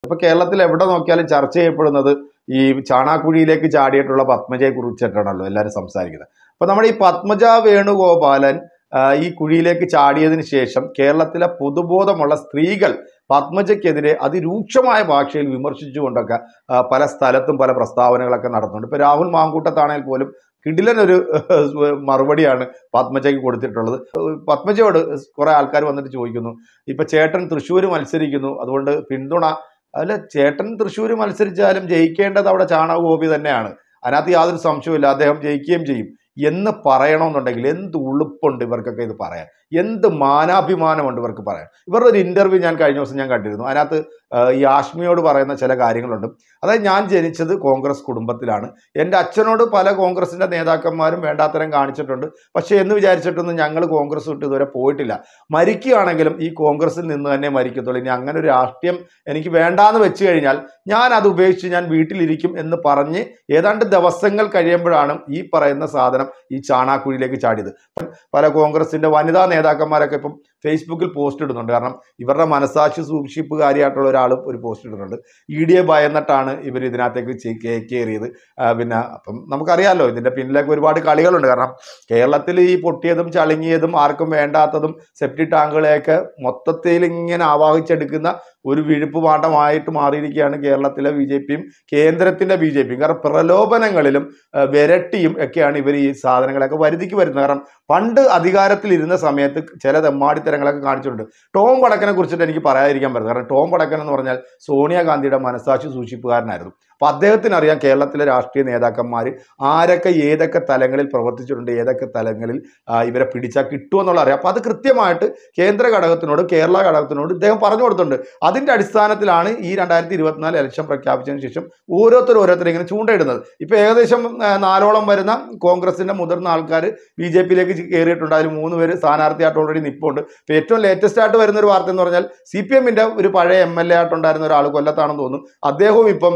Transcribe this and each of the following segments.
ഇപ്പൊ കേരളത്തിൽ എവിടെ നോക്കിയാലും ചർച്ച ചെയ്യപ്പെടുന്നത് ഈ ചാണാക്കുഴിയിലേക്ക് ചാടിയിട്ടുള്ള പത്മജയെ കുറിച്ചിട്ടാണല്ലോ എല്ലാവരും സംസാരിക്കുന്നത്. അപ്പൊ നമ്മുടെ ഈ പത്മജ വേണുഗോപാലൻ ഈ കുഴിയിലേക്ക് ചാടിയതിനു ശേഷം കേരളത്തിലെ പൊതുബോധമുള്ള സ്ത്രീകൾ പത്മജയ്ക്കെതിരെ അതിരൂക്ഷമായ ഭാഷയിൽ വിമർശിച്ചുകൊണ്ടൊക്കെ പല സ്ഥലത്തും പല പ്രസ്താവനകളൊക്കെ നടത്തുന്നുണ്ട്. ഇപ്പൊ രാഹുൽ മാങ്കൂട്ടത്താണെങ്കിൽ പോലും കിടിലനൊരു മറുപടിയാണ് പത്മജയ്ക്ക് കൊടുത്തിട്ടുള്ളത്. പത്മജയോട് കുറെ ആൾക്കാർ വന്നിട്ട് ചോദിക്കുന്നു, ഇപ്പൊ ചേട്ടൻ തൃശ്ശൂർ മത്സരിക്കുന്നു, അതുകൊണ്ട് പിന്തുണ. അല്ല, ചേട്ടൻ തൃശ്ശൂർ മത്സരിച്ചാലും ജയിക്കേണ്ടത് അവിടെ ചാണക ഗോപി തന്നെയാണ്, അതിനകത്ത് യാതൊരു സംശയവുമില്ല, അദ്ദേഹം ജയിക്കുകയും ചെയ്യും എന്ന് പറയണമെന്നുണ്ടെങ്കിൽ എന്ത് ഉളുപ്പുണ്ട് ഇവർക്കൊക്കെ ഇത് പറയാൻ, എന്ത് മാനാഭിമാനമുണ്ട് ഇവർക്ക് പറയാൻ. ഇവരുടെ ഒരു ഇന്റർവ്യൂ ഞാൻ കഴിഞ്ഞ ദിവസം ഞാൻ കണ്ടിരുന്നു. അതിനകത്ത് ഈ ആഷ്മിയോട് പറയുന്ന ചില കാര്യങ്ങളുണ്ട്. അതായത്, ഞാൻ ജനിച്ചത് കോൺഗ്രസ് കുടുംബത്തിലാണ്, എൻ്റെ അച്ഛനോട് പല കോൺഗ്രസിൻ്റെ നേതാക്കന്മാരും വേണ്ടാത്തരം കാണിച്ചിട്ടുണ്ട്, പക്ഷേ എന്ന് വിചാരിച്ചിട്ടൊന്നും ഞങ്ങൾ കോൺഗ്രസ് വിട്ട് ഇതുവരെ പോയിട്ടില്ല. മരിക്കുകയാണെങ്കിലും ഈ കോൺഗ്രസിൽ നിന്ന് തന്നെ മരിക്കത്തുള്ളൂ. ഇനി അങ്ങനെ ഒരു രാഷ്ട്രീയം എനിക്ക് വേണ്ടാന്ന് വെച്ച് കഴിഞ്ഞാൽ ഞാൻ അത് ഉപേക്ഷിച്ച് ഞാൻ വീട്ടിലിരിക്കും എന്ന് പറഞ്ഞ് ഏതാണ്ട് ദിവസങ്ങൾ കഴിയുമ്പോഴാണ് ഈ പറയുന്ന സാധനം ഈ ചാണാക്കുഴിയിലേക്ക് ചാടിയത്. പല കോൺഗ്രസിൻ്റെ വനിതാ നേതാക്കന്മാരൊക്കെ ഇപ്പം ഫേസ്ബുക്കിൽ പോസ്റ്റ് ഇടുന്നുണ്ട്. കാരണം ഇവരുടെ മനസാക്ഷി സൂക്ഷിപ്പുകാരിയായിട്ടുള്ള ഒരാളും ഒരു പോസ്റ്റ് ഇടുന്നുണ്ട്. ED ഭയന്നിട്ടാണ് ഇവർ ഇതിനകത്തേക്ക് കയറിയത്. പിന്നെ അപ്പം നമുക്കറിയാമല്ലോ ഇതിൻ്റെ പിന്നിലേക്ക് ഒരുപാട് കളികളുണ്ട്. കാരണം കേരളത്തിൽ ഈ പൊട്ടിയതും ചളുങ്ങിയതും ആർക്കും വേണ്ടാത്തതും സെപ്റ്റി ടാങ്കുകളെയൊക്കെ മൊത്തത്തിൽ ഇങ്ങനെ ആവാഹിച്ചെടുക്കുന്ന ഒരു വിഴുപ്പ് പാഠമായിട്ട് മാറിയിരിക്കുകയാണ് കേരളത്തിലെ BJPയും കേന്ദ്രത്തിൻ്റെ BJPയും. കാരണം പ്രലോഭനങ്ങളിലും വിരട്ടിയും ഒക്കെയാണ് ഇവർ ഈ സാധനങ്ങളൊക്കെ വരുതിക്ക് വരുന്നത്. കാരണം പണ്ട് അധികാരത്തിലിരുന്ന സമയത്ത് ചില തെമ്മാടിത്തരങ്ങളൊക്കെ കാണിച്ചിട്ടുണ്ട്. ടോം വടക്കനെ കുറിച്ചിട്ട് എനിക്ക് പറയാതിരിക്കാൻ പറ്റും. കാരണം ടോം വടക്കൻ എന്ന് പറഞ്ഞാൽ സോണിയാഗാന്ധിയുടെ മനസാക്ഷി സൂക്ഷിപ്പുകാരനായിരുന്നു. അപ്പം അദ്ദേഹത്തിന് അറിയാം കേരളത്തിലെ രാഷ്ട്രീയ നേതാക്കന്മാർ ആരൊക്കെ ഏതൊക്കെ തലങ്ങളിൽ പ്രവർത്തിച്ചിട്ടുണ്ട്, ഏതൊക്കെ തലങ്ങളിൽ ഇവരെ പിടിച്ചാൽ കിട്ടുമെന്നുള്ള അറിയാം. അപ്പം അത് കൃത്യമായിട്ട് കേന്ദ്ര ഘടകത്തിനോട് കേരള ഘടകത്തിനോട് ഇദ്ദേഹം പറഞ്ഞു കൊടുത്തിട്ടുണ്ട്. അതിൻ്റെ അടിസ്ഥാനത്തിലാണ് ഈ 2024 ഇലക്ഷൻ പ്രഖ്യാപിച്ചതിന് ശേഷം ഓരോരുത്തർ ഇങ്ങനെ ചൂണ്ടയിടുന്നത്. ഇപ്പം ഏകദേശം 4ഓളം വരുന്ന കോൺഗ്രസിൻ്റെ മുതിർന്ന ആൾക്കാർ BJPയിലേക്ക് കയറിയിട്ടുണ്ട്. അതിൽ 3 പേര് സ്ഥാനാർത്ഥിയായിട്ട് ഓൾറെഡി നിൽപ്പുണ്ട്. ഇപ്പോൾ ഏറ്റവും ലേറ്റസ്റ്റ് ആയിട്ട് വരുന്ന ഒരു വാർത്ത എന്ന് പറഞ്ഞാൽ CPMൻ്റെ ഒരു പഴയ MLA ആയിട്ടുണ്ടായിരുന്ന ഒരാൾ, കൊല്ലത്താണെന്ന് തോന്നുന്നു, അദ്ദേഹവും ഇപ്പം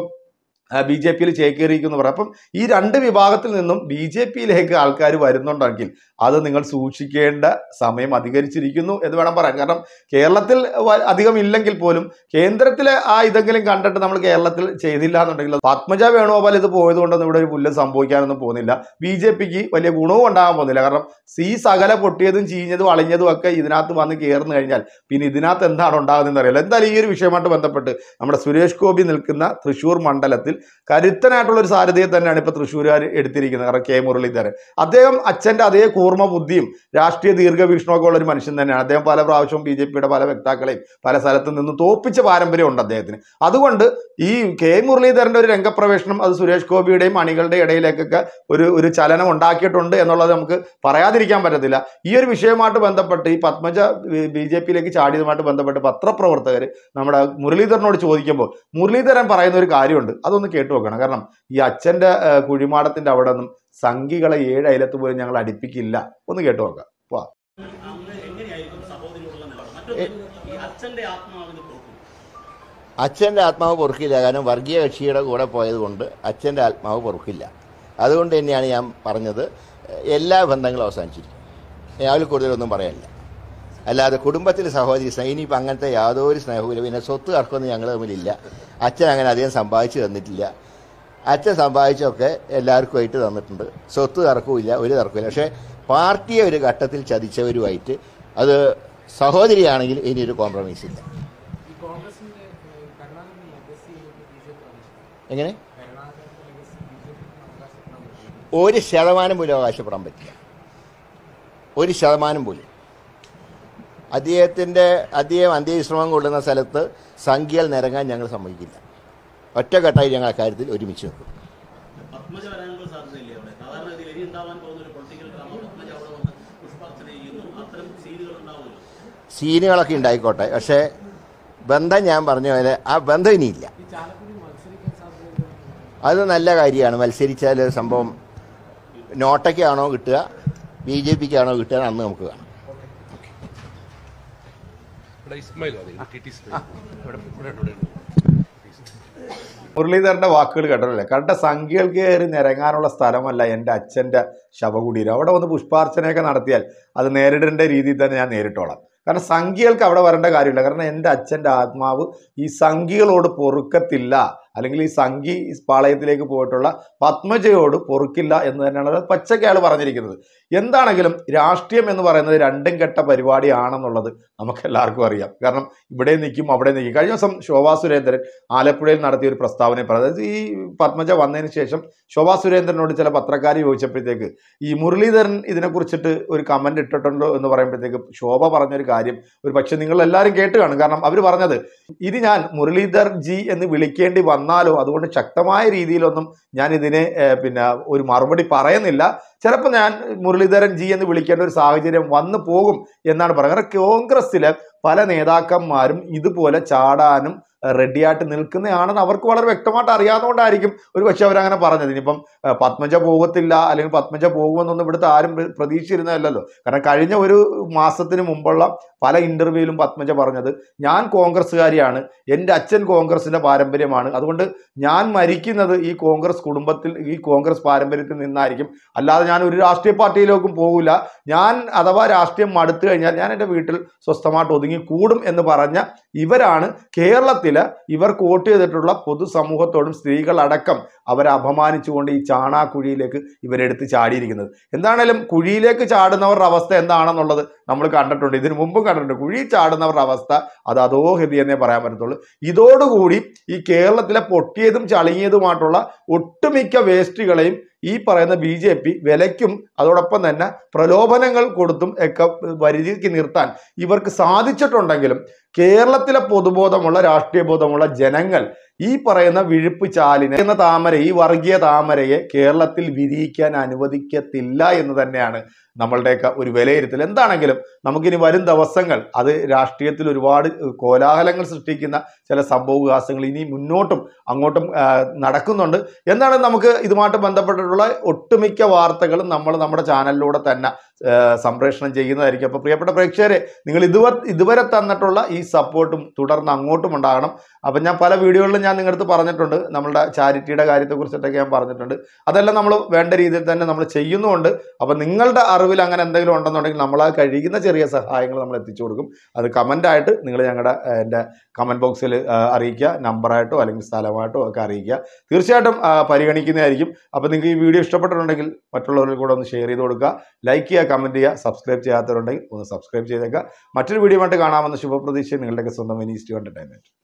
BJPയിൽ ചേക്കേറിയിരിക്കുന്നു പറയാം. അപ്പം ഈ 2 വിഭാഗത്തിൽ നിന്നും BJPയിലേക്ക് ആൾക്കാർ വരുന്നുണ്ടെങ്കിൽ അത് നിങ്ങൾ സൂക്ഷിക്കേണ്ട സമയം അധികരിച്ചിരിക്കുന്നു എന്ന് വേണം പറയാൻ. കാരണം കേരളത്തിൽ അധികം ഇല്ലെങ്കിൽ പോലും കേന്ദ്രത്തിലെ ഇതെങ്കിലും കണ്ടിട്ട് നമ്മൾ കേരളത്തിൽ ചെയ്തില്ല എന്നുണ്ടെങ്കിൽ പത്മജ വേണുഗോപാൽ ഇത് പോയതുകൊണ്ടൊന്നും ഇവിടെ ഒരു പുല്ലും സംഭവിക്കാനൊന്നും പോകുന്നില്ല. BJPക്ക് വലിയ ഗുണവും ഉണ്ടാകാൻ പോകുന്നില്ല. കാരണം സകല പൊട്ടിയതും ചീഞ്ഞതും അളിഞ്ഞതും ഒക്കെ ഇതിനകത്ത് വന്ന് കയറുന്നു കഴിഞ്ഞാൽ പിന്നെ ഇതിനകത്ത് എന്താണ് ഉണ്ടാകുന്നതെന്ന് അറിയില്ല. എന്തായാലും ഈ ഒരു വിഷയമായിട്ട് ബന്ധപ്പെട്ട് നമ്മുടെ സുരേഷ് ഗോപി നിൽക്കുന്ന തൃശ്ശൂർ മണ്ഡലത്തിൽ കരുത്തനായിട്ടുള്ള ഒരു സാരഥിയെ തന്നെയാണ് ഇപ്പോൾ തൃശ്ശൂരുകാർ എടുത്തിരിക്കുന്നത്. കാരണം K മുരളീധരൻ, അദ്ദേഹം അച്ഛൻ്റെ അതേ കൂർമ്മ ബുദ്ധിയും രാഷ്ട്രീയ ദീർഘവീക്ഷണമൊക്കെ ഉള്ള ഒരു മനുഷ്യൻ തന്നെയാണ്. അദ്ദേഹം പല പ്രാവശ്യവും BJPയുടെ പല വ്യക്താക്കളെയും പല സ്ഥലത്തു നിന്ന് തോപ്പിച്ച പാരമ്പര്യം ഉണ്ട് അദ്ദേഹത്തിന്. അതുകൊണ്ട് ഈ K മുരളീധരൻ്റെ ഒരു രംഗപ്രവേശനം അത് സുരേഷ് ഗോപിയുടെയും അണികളുടെ ഇടയിലേക്കൊക്കെ ഒരു ചലനം ഉണ്ടാക്കിയിട്ടുണ്ട് എന്നുള്ളത് നമുക്ക് പറയാതിരിക്കാൻ പറ്റത്തില്ല. ഈ ഒരു വിഷയവുമായിട്ട് ബന്ധപ്പെട്ട് ഈ പത്മജ BJPയിലേക്ക് ചാടിയതുമായിട്ട് ബന്ധപ്പെട്ട് പത്രപ്രവർത്തകർ നമ്മുടെ മുരളീധരനോട് ചോദിക്കുമ്പോൾ മുരളീധരൻ പറയുന്ന ഒരു കാര്യമുണ്ട്, അതൊന്ന് കേട്ടു നോക്കണം. കാരണം ഈ അച്ഛൻ്റെ കുഴിമാടത്തിൻ്റെ അവിടെ നിന്നും സംഘികളെ 7 അയലത്ത് പോലും ഞങ്ങൾ അടുപ്പിക്കില്ല. ഒന്ന് കേട്ടു നോക്കാം. അച്ഛൻ്റെ ആത്മാവ് പൊറുക്കില്ല. കാരണം വർഗീയ കക്ഷിയുടെ കൂടെ പോയത് കൊണ്ട് അച്ഛൻ്റെ ആത്മാവ് പൊറുക്കില്ല. അതുകൊണ്ട് തന്നെയാണ് ഞാൻ പറഞ്ഞത് എല്ലാ ബന്ധങ്ങളും അവസാനിച്ചിരിക്കും. അതിൽ കൂടുതലൊന്നും പറയാനില്ല. അല്ലാതെ കുടുംബത്തിൽ സഹോദരി ഇനിയിപ്പോൾ അങ്ങനത്തെ യാതൊരു സ്നേഹവും. പിന്നെ സ്വത്ത് തർക്കമൊന്നും ഞങ്ങൾ തമ്മിലില്ല. അച്ഛൻ അങ്ങനെ അധികം സമ്പാദിച്ചു തന്നിട്ടില്ല. അച്ഛൻ സമ്പാദിച്ചൊക്കെ എല്ലാവർക്കുമായിട്ട് തന്നിട്ടുണ്ട്. സ്വത്ത് തർക്കവുമില്ല, ഒരു തർക്കമില്ല. പക്ഷേ പാർട്ടിയെ ഒരു ഘട്ടത്തിൽ ചതിച്ചവരുമായിട്ട് അത് സഹോദരിയാണെങ്കിൽ ഇനിയൊരു കോംപ്രമൈസ് ഇല്ല. എങ്ങനെ 1% പോലും അവകാശപ്പെടാൻ പറ്റില്ല. 1% പോലും. അദ്ദേഹം അന്ത്യവിശ്രമം കൊള്ളുന്ന സ്ഥലത്ത് സംഖ്യകൾ നിരങ്ങാൻ ഞങ്ങൾ സമ്മതിക്കില്ല. ഒറ്റക്കെട്ടായി ഞങ്ങൾ അക്കാര്യത്തിൽ ഒരുമിച്ച് നിൽക്കും. സീനുകളൊക്കെ ഉണ്ടായിക്കോട്ടെ, പക്ഷേ ബന്ധം ഞാൻ പറഞ്ഞ പോലെ ആ ബന്ധം ഇനിയില്ല. അത് നല്ല കാര്യമാണ്. മത്സരിച്ചാൽ സംഭവം നോട്ടയ്ക്കാണോ കിട്ടുക BJPക്കാണോ കിട്ടുക അന്ന് നമുക്ക് കാണാം. മുരളീധരന്റെ വാക്കുകൾ കേട്ടല്ലേ, കണ്ട സംഖ്യകൾക്ക് കയറി നിരങ്ങാനുള്ള സ്ഥലമല്ല എൻ്റെ അച്ഛൻ്റെ ശവകുടീരം. അവിടെ വന്ന് പുഷ്പാർച്ചനയൊക്കെ നടത്തിയാൽ അത് നേരിടേണ്ട രീതിയിൽ തന്നെ ഞാൻ നേരിട്ടോളാം. കാരണം സംഖ്യകൾക്ക് അവിടെ വരേണ്ട കാര്യമില്ല. കാരണം എൻ്റെ അച്ഛൻ്റെ ആത്മാവ് ഈ സംഖ്യകളോട് പൊറുക്കത്തില്ല, അല്ലെങ്കിൽ ഈ സംഘി പാളയത്തിലേക്ക് പോയിട്ടുള്ള പത്മജയോട് പൊറുക്കില്ല എന്ന് തന്നെയാണ് പച്ചയ്ക്ക് അയാൾ പറഞ്ഞിരിക്കുന്നത്. എന്താണെങ്കിലും രാഷ്ട്രീയം എന്ന് പറയുന്നത് രണ്ടും കെട്ട പരിപാടിയാണെന്നുള്ളത് നമുക്ക് എല്ലാവർക്കും അറിയാം. കാരണം ഇവിടെ നിൽക്കും അവിടെ നിൽക്കും. കഴിഞ്ഞ ദിവസം ശോഭാ സുരേന്ദ്രൻ ആലപ്പുഴയിൽ നടത്തിയ ഒരു പ്രസ്താവന പറഞ്ഞത്, ഈ പത്മജ വന്നതിന് ശേഷം ശോഭാ സുരേന്ദ്രനോട് ചില പത്രക്കാർ ചോദിച്ചപ്പോഴത്തേക്ക് ഈ മുരളീധരൻ ഇതിനെക്കുറിച്ചിട്ട് ഒരു കമന്റ് ഇട്ടിട്ടുണ്ടോ എന്ന് പറയുമ്പോഴത്തേക്ക് ശോഭ പറഞ്ഞൊരു കാര്യം ഒരു പക്ഷെ നിങ്ങൾ എല്ലാവരും കേട്ട് കാണും. കാരണം അവർ പറഞ്ഞത്, ഇത് ഞാൻ മുരളീധർ ജി എന്ന് വിളിക്കേണ്ടി വന്നാലോ അതുകൊണ്ട് ശക്തമായ രീതിയിലൊന്നും ഞാൻ ഇതിനെ ഒരു മറുപടി പറയുന്നില്ല, ചിലപ്പോൾ ഞാൻ മുരളീധരൻ ജി എന്ന് വിളിക്കേണ്ട ഒരു സാഹചര്യം വന്നു പോകും എന്നാണ് പറയുന്നത്. കോൺഗ്രസ്സിലെ പല നേതാക്കന്മാരും ഇതുപോലെ ചാടാനും റെഡിയായിട്ട് നിൽക്കുന്നതാണെന്ന് അവർക്ക് വളരെ വ്യക്തമായിട്ട് അറിയാവുന്നതുകൊണ്ടായിരിക്കും ഒരു പക്ഷെ അവരങ്ങനെ പറഞ്ഞത്. ഇനിയിപ്പം പത്മജ പോകത്തില്ല അല്ലെങ്കിൽ പത്മജ പോകുമെന്നൊന്നും ഇവിടുത്തെ ആരും പ്രതീക്ഷിച്ചിരുന്നതല്ലല്ലോ. കാരണം കഴിഞ്ഞ ഒരു മാസത്തിന് മുമ്പുള്ള പല ഇന്റർവ്യൂവിലും പത്മജ പറഞ്ഞത്, ഞാൻ കോൺഗ്രസ്സുകാരിയാണ്, എൻ്റെ അച്ഛൻ കോൺഗ്രസിന്റെ പാരമ്പര്യമാണ്, അതുകൊണ്ട് ഞാൻ മരിക്കുന്നത് ഈ കോൺഗ്രസ് കുടുംബത്തിൽ ഈ കോൺഗ്രസ് പാരമ്പര്യത്തിൽ നിന്നായിരിക്കും, അല്ലാതെ ഞാൻ ഒരു രാഷ്ട്രീയ പാർട്ടിയിലേക്കും പോകില്ല, ഞാൻ അഥവാ രാഷ്ട്രീയം മടുത്തു കഴിഞ്ഞാൽ ഞാൻ എൻ്റെ വീട്ടിൽ സ്വസ്ഥമായിട്ട് ഒതുങ്ങി കൂടും എന്ന് പറഞ്ഞ ഇവരാണ് കേരളത്തിൽ ഇവർ വോട്ട് ചെയ്തിട്ടുള്ള പൊതുസമൂഹത്തോടും സ്ത്രീകളടക്കം അവരെ അപമാനിച്ചുകൊണ്ട് ഈ ചാണാക്കുഴിയിലേക്ക് ഇവരെടുത്ത് ചാടിയിരിക്കുന്നത്. എന്താണേലും കുഴിയിലേക്ക് ചാടുന്നവരുടെ അവസ്ഥ എന്താണെന്നുള്ളത് നമ്മൾ കണ്ടിട്ടുണ്ട്, ഇതിനു മുമ്പും കണ്ടിട്ടുണ്ട്. കുഴിയിൽ ചാടുന്നവരുടെ അവസ്ഥ അത് അധോഗതി എന്നേ പറയാൻ പറ്റത്തുള്ളൂ. ഇതോടുകൂടി ഈ കേരളത്തിലെ പൊട്ടിയതും ചളിങ്ങിയതുമായിട്ടുള്ള ഒട്ടുമിക്ക വേസ്റ്റുകളെയും ഈ പറയുന്ന BJP വിലയ്ക്കും അതോടൊപ്പം തന്നെ പ്രലോഭനങ്ങൾ കൊടുത്തും ഒക്കെ പരിധിക്ക് നിർത്താൻ ഇവർക്ക് സാധിച്ചിട്ടുണ്ടെങ്കിലും കേരളത്തിലെ പൊതുബോധമുള്ള രാഷ്ട്രീയ ബോധമുള്ള ജനങ്ങൾ ഈ പറയുന്ന വിഴുപ്പ് ചാലിനെ എന്ന താമര, ഈ വർഗീയ താമരയെ കേരളത്തിൽ വിരിയിക്കാൻ അനുവദിക്കത്തില്ല എന്ന് തന്നെയാണ് നമ്മളുടെയൊക്കെ ഒരു വിലയിരുത്തൽ. എന്താണെങ്കിലും നമുക്കിനി വരും ദിവസങ്ങൾ അത് രാഷ്ട്രീയത്തിൽ ഒരുപാട് കോലാഹലങ്ങൾ സൃഷ്ടിക്കുന്ന ചില സംഭവവികാസങ്ങൾ ഇനി മുന്നോട്ടും അങ്ങോട്ടും നടക്കുന്നുണ്ട്. എന്താണ് നമുക്ക് ഇതുമായിട്ട് ബന്ധപ്പെട്ടിട്ടുള്ള ഒട്ടുമിക്ക വാർത്തകളും നമ്മൾ നമ്മുടെ ചാനലിലൂടെ തന്നെ സംപ്രേഷണം ചെയ്യുന്നതായിരിക്കും. അപ്പോൾ പ്രിയപ്പെട്ട പ്രേക്ഷകരെ, നിങ്ങൾ ഇതുവരെ തന്നിട്ടുള്ള ഈ സപ്പോർട്ടും തുടർന്ന് അങ്ങോട്ടും ഉണ്ടാകണം. അപ്പം ഞാൻ പല വീഡിയോകളിലും ഞാൻ നിങ്ങളടുത്ത് പറഞ്ഞിട്ടുണ്ട്, നമ്മളുടെ ചാരിറ്റിയുടെ കാര്യത്തെക്കുറിച്ചിട്ടൊക്കെ ഞാൻ പറഞ്ഞിട്ടുണ്ട്. അതെല്ലാം നമ്മൾ വേണ്ട രീതിയിൽ തന്നെ നമ്മൾ ചെയ്യുന്നുമുണ്ട്. അപ്പം നിങ്ങളുടെ അറിവിൽ അങ്ങനെ എന്തെങ്കിലും ഉണ്ടെന്നുണ്ടെങ്കിൽ നമ്മൾ ആ കഴിയുന്ന ചെറിയ സഹായങ്ങൾ നമ്മൾ എത്തിച്ചു കൊടുക്കും. അത് കമൻ്റായിട്ട് നിങ്ങൾ എൻ്റെ കമൻറ്റ് ബോക്സിൽ അറിയിക്കുക, നമ്പറായിട്ടോ അല്ലെങ്കിൽ സ്ഥലമായിട്ടോ ഒക്കെ അറിയിക്കുക. തീർച്ചയായിട്ടും പരിഗണിക്കുന്നതായിരിക്കും. അപ്പോൾ നിങ്ങൾക്ക് ഈ വീഡിയോ ഇഷ്ടപ്പെട്ടിട്ടുണ്ടെങ്കിൽ മറ്റുള്ളവർക്ക് കൂടെ ഒന്ന് ഷെയർ ചെയ്ത് കൊടുക്കുക, ലൈക്ക് ചെയ്യുക, കമൻറ്റ് ചെയ്യുക. സബ്സ്ക്രൈബ് ചെയ്യാത്തവരുണ്ടെങ്കിൽ ഒന്ന് സബ്സ്ക്രൈബ് ചെയ്തേക്കുക. മറ്റൊരു വീഡിയോ ആയിട്ട് കാണാമെന്ന ശുഭപ്രതീക്ഷ നിങ്ങളുടെയൊക്കെ സ്വന്തം വിനീസ് ടു എൻ്റർടൈൻമെൻറ്റ്.